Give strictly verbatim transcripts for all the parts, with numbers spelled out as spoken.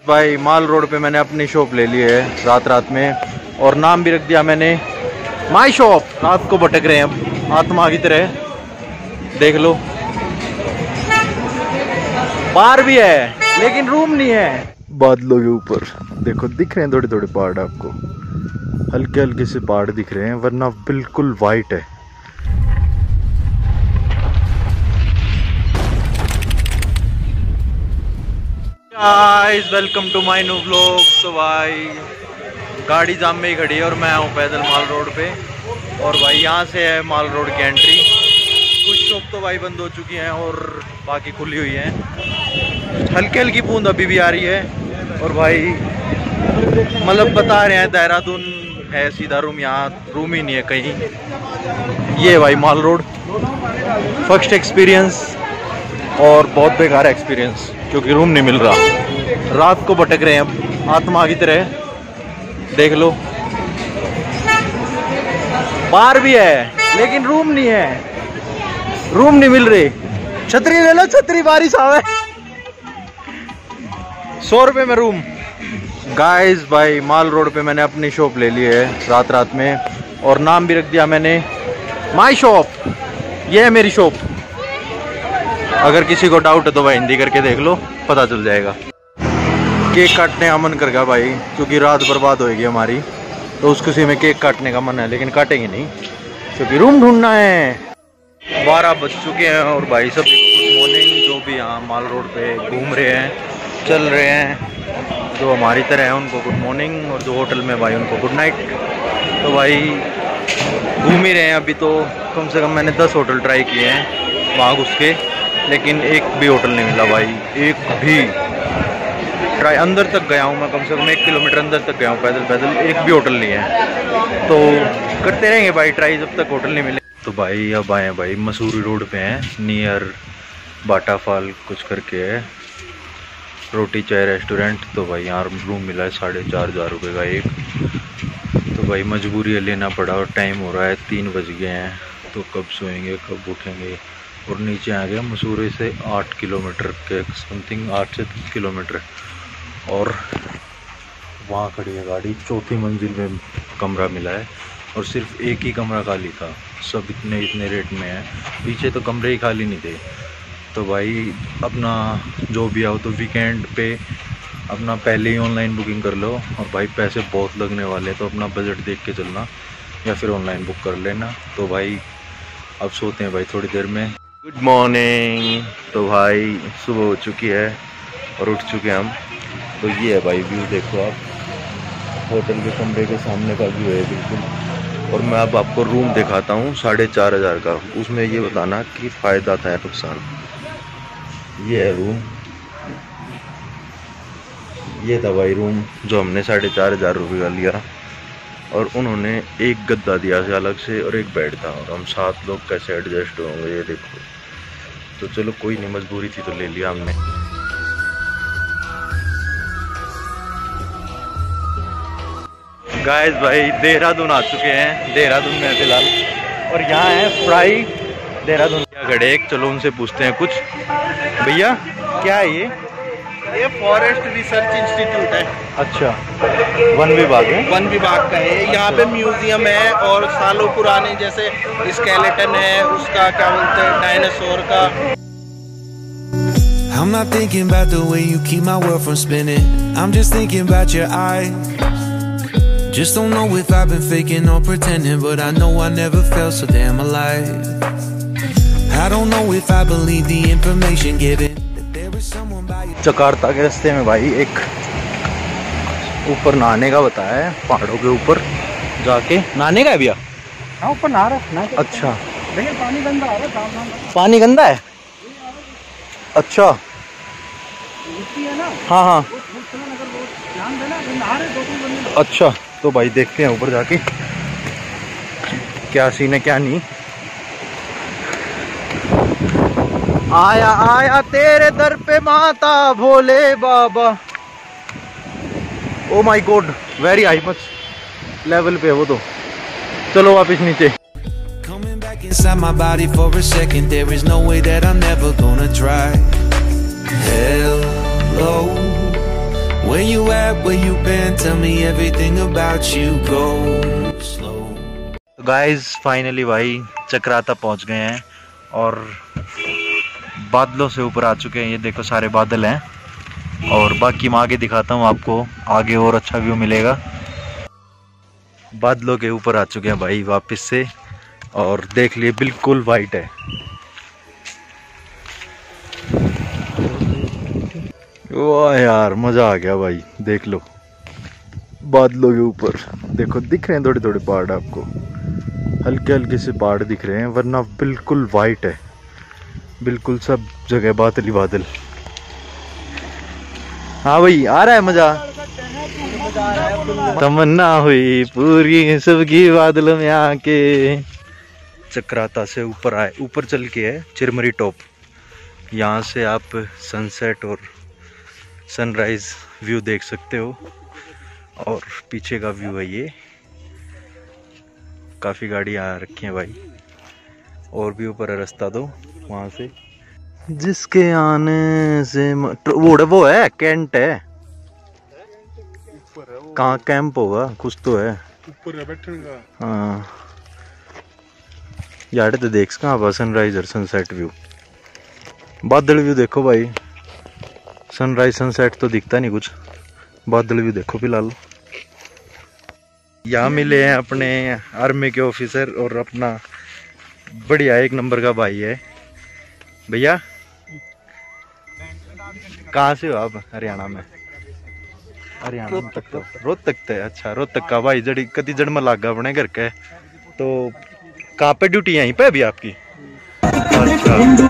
भाई माल रोड पे मैंने अपनी शॉप ले ली है रात रात में, और नाम भी रख दिया मैंने माई शॉप। रात को भटक रहे हैं अब आत्मा की तरह, देख लो। बार भी है लेकिन रूम नहीं है। बादलों के ऊपर देखो दिख रहे हैं थोड़े थोड़े पहाड़, आपको हल्के हल्के से पहाड़ दिख रहे हैं, वरना बिल्कुल वाइट है। Guys welcome to my new vlog. तो भाई गाड़ी जाम में ही खड़ी है और मैं हूँ पैदल माल रोड पे, और भाई यहाँ से है माल रोड की एंट्री। कुछ शॉप तो भाई बंद हो चुकी हैं और बाकी खुली हुई हैं। हल्की हल्की बूंद अभी भी आ रही है, और भाई मतलब बता रहे हैं देहरादून है सीधा रूम, यहाँ रूम ही नहीं है कहीं। ये भाई माल रोड फर्स्ट एक्सपीरियंस, और बहुत बेकार एक्सपीरियंस क्योंकि रूम नहीं मिल रहा। रात को भटक रहे हैं अब आत्मा की तरह, देख लो। बार भी है लेकिन रूम नहीं है, रूम नहीं मिल रही। छतरी ले लो, छतरी बारिश आवे। सौ रुपए में रूम। गाइस भाई माल रोड पे मैंने अपनी शॉप ले ली है रात रात में, और नाम भी रख दिया मैंने माई शॉप। ये है मेरी शॉप। अगर किसी को डाउट है तो भाई हिंदी करके देख लो, पता चल जाएगा। केक काटने का मन कर गया भाई, क्योंकि रात बर्बाद होएगी हमारी, तो उस खुशी में केक काटने का मन है, लेकिन काटेंगे नहीं क्योंकि रूम ढूंढना है। बारह बज चुके हैं और भाई सभी को गुड मॉर्निंग। जो भी यहाँ माल रोड पे घूम रहे हैं, चल रहे हैं, जो हमारी तरह है उनको गुड मॉर्निंग, और जो होटल में भाई उनको गुड नाइट। तो भाई घूम ही रहे हैं अभी तो। कम से कम मैंने दस होटल ट्राई किए हैं वहाँ घुस के, लेकिन एक भी होटल नहीं मिला भाई, एक भी। ट्राई अंदर तक गया हूँ मैं, कम से कम एक किलोमीटर अंदर तक गया हूँ पैदल पैदल, एक भी होटल नहीं है। तो करते रहेंगे भाई ट्राई जब तक होटल नहीं मिले। तो भाई अब आए हैं भाई मसूरी रोड पे हैं, नियर बाटाफाल कुछ करके है, रोटी चाय रेस्टोरेंट। तो भाई यहाँ रूम मिला है साढ़े चार हज़ार रुपये का एक। तो भाई मजबूरी है, लेना पड़ा, और टाइम हो रहा है तीन बज गए हैं। तो कब सोएंगे कब उठेंगे। और नीचे आ गया मसूरी से आठ किलोमीटर के समथिंग, आठ से दस किलोमीटर। और वहाँ खड़ी है गाड़ी, चौथी मंजिल में कमरा मिला है, और सिर्फ एक ही कमरा खाली था। सब इतने इतने रेट में है, पीछे तो कमरे ही खाली नहीं थे। तो भाई अपना जो भी आओ तो वीकेंड पे अपना पहले ही ऑनलाइन बुकिंग कर लो, और भाई पैसे बहुत लगने वाले हैं, तो अपना बजट देख के चलना, या फिर ऑनलाइन बुक कर लेना। तो भाई अब सोते हैं भाई थोड़ी देर में। Good morning. तो भाई सुबह हो चुकी है और उठ चुके हैं हम। तो ये है भाई व्यू, देखो आप, होटल के कमरे के सामने का व्यू है बिल्कुल। और मैं अब आपको रूम दिखाता हूँ साढ़े चार हज़ार का, उसमें ये बताना कि फ़ायदा था या नुकसान। ये है रूम, ये था भाई रूम जो हमने साढ़े चार हज़ार रुपये का लिया, और उन्होंने एक गद्दा दिया से अलग से, और एक बेड था, और हम सात लोग कैसे एडजस्ट होंगे ये देखो। तो चलो कोई नहीं, मजबूरी थी तो ले लिया हमने। गाइस भाई देहरादून आ चुके हैं, देहरादून में फिलहाल, और यहाँ है फ्राई देहरादून क्या खड़े एक, चलो उनसे पूछते हैं कुछ। भैया क्या है ये? ये फॉरेस्ट रिसर्च इंस्टीट्यूट है। अच्छा, वन विभाग है? वन विभाग का है। यहाँ पे म्यूजियम है, और सालों पुराने जैसे स्केलेटन है, उसका क्या बोलते हैं, डायनासोर का। I'm not thinking about the way you keep my world from spinning. I'm just thinking about your eyes. Just don't know if I've been faking or pretending, but I know I never felt so damn alive. I don't know if I believe the information given that there is someone by you. Jakarta के रास्ते में भाई एक ऊपर नहाने का बताया है, पहाड़ों के ऊपर जाके नहाने का है भैया। हाँ ऊपर नहा रहा है। अच्छा, लेकिन पानी गंदा आ रहा है। पानी गंदा है? अच्छा है ना? हाँ हाँ अच्छा, तो भाई देखते हैं ऊपर जाके क्या सीन है क्या नहीं। आया आया तेरे दर पे माता Bhole Baba. Oh my God, very high much level पे है वो तो। चलो वापस नीचे। Inside my body for a second, there is no way that I'm never gonna try. Hello, Where you at, where you been, tell me everything about you, go slow. तो guys finally भाई चक्राता पहुंच गए हैं और बादलों से ऊपर आ चुके हैं। ये देखो सारे बादल हैं और बाकी मैं आगे दिखाता हूँ आपको, आगे और अच्छा व्यू मिलेगा। बादलों के ऊपर आ चुके हैं भाई वापस से और देख लिए बिल्कुल वाइट है। वाह यार मज़ा आ गया भाई, देख लो बादलों के ऊपर देखो, दिख रहे हैं थोड़े थोड़े पहाड़ आपको, हल्के हल्के से पहाड़ दिख रहे हैं, वरना बिल्कुल वाइट है, बिल्कुल सब जगह बादल ही बादल। हाँ भाई आ रहा है मज़ा, तमन्ना हुई पूरी सबकी बादलों में आके। चक्राता से ऊपर आए, ऊपर चल के है चिरमरी टॉप, यहाँ से आप सनसेट और सनराइज व्यू देख सकते हो और पीछे का व्यू है ये। काफ़ी गाड़ियाँ आ रखी हैं भाई और भी ऊपर है रास्ता तो वहाँ से, जिसके आने से वो वो है कैंट है, कहाँ कैंप होगा कुछ तो है ऊपर है बैठने का। हाँ यार तो देख कहाँ पर सनराइज और सनसेट व्यू, बादल व्यू देखो भाई, सनराइज सनसेट तो दिखता नहीं कुछ, बादल व्यू देखो फिलहाल। यहाँ मिले हैं अपने आर्मी के ऑफिसर और अपना बढ़िया एक नंबर का भाई है। भैया कहाँ से हो आप? हरियाणा में? हरियाणा में तक तो रोहतक तक है। अच्छा रोहतक का भाई, जड़ी कति जड़ में लागा अपने घर के, तो कहाँ पे ड्यूटी यहीं पे अभी आपकी? अच्छा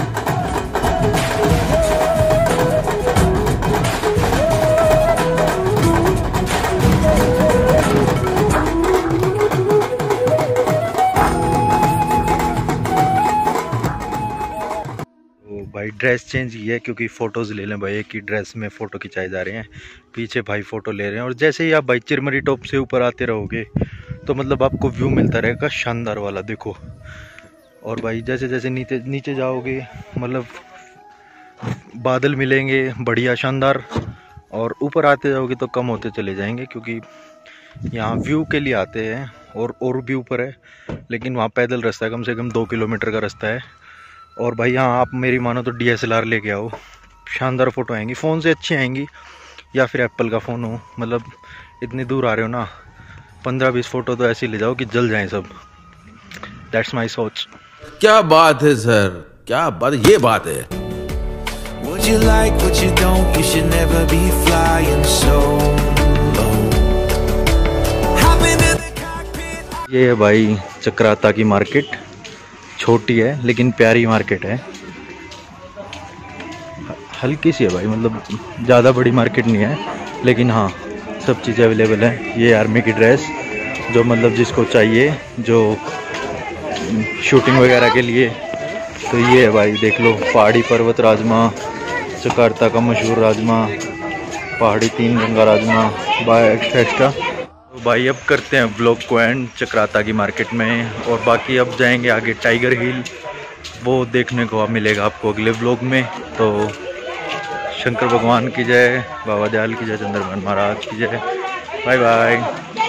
भाई ड्रेस चेंज की है क्योंकि फ़ोटोज़ ले लें भाई, एक ही ड्रेस में फ़ोटो खिंचाए जा रहे हैं। पीछे भाई फ़ोटो ले रहे हैं और जैसे ही आप भाई चिरमरी टॉप से ऊपर आते रहोगे तो मतलब आपको व्यू मिलता रहेगा शानदार वाला, देखो। और भाई जैसे जैसे नीचे नीचे जाओगे मतलब बादल मिलेंगे बढ़िया शानदार, और ऊपर आते जाओगे तो कम होते चले जाएंगे क्योंकि यहाँ व्यू के लिए आते हैं और और भी ऊपर है, लेकिन वहाँ पैदल रास्ता है, कम से कम दो किलोमीटर का रास्ता है। और भाई यहाँ आप मेरी मानो तो डी एस एल आर लेके आओ, शानदार फ़ोटो आएंगी, फ़ोन से अच्छी आएंगी या फिर एप्पल का फ़ोन हो, मतलब इतनी दूर आ रहे हो ना, पंद्रह बीस फ़ोटो तो ऐसे ही ले जाओ कि जल जाएं सब। दैट्स माई सोच। क्या बात है सर, क्या बात, ये बात है। What you like, what you don't, you should never be flying solo. Hopping in the cockpit. ये है भाई चक्राता की मार्केट, छोटी है लेकिन प्यारी मार्केट है, हल्की सी है भाई, मतलब ज़्यादा बड़ी मार्केट नहीं है, लेकिन हाँ सब चीज़ें अवेलेबल है। ये आर्मी की ड्रेस जो मतलब जिसको चाहिए, जो शूटिंग वगैरह के लिए, तो ये है भाई देख लो। पहाड़ी पर्वत राजमा, चक्राता का मशहूर राजमा, पहाड़ी तीन रंगा राजमा बाय एक्स्ट्रा एक्स्ट्रा। तो भाई अब करते हैं ब्लॉग को एंड चक्राता की मार्केट में, और बाकी अब जाएंगे आगे टाइगर हिल, वो देखने को अब मिलेगा आपको अगले ब्लॉग में। तो शंकर भगवान की जय, बाबा दयाल की जय, चंद्रभान महाराज की जय, बाय बाय।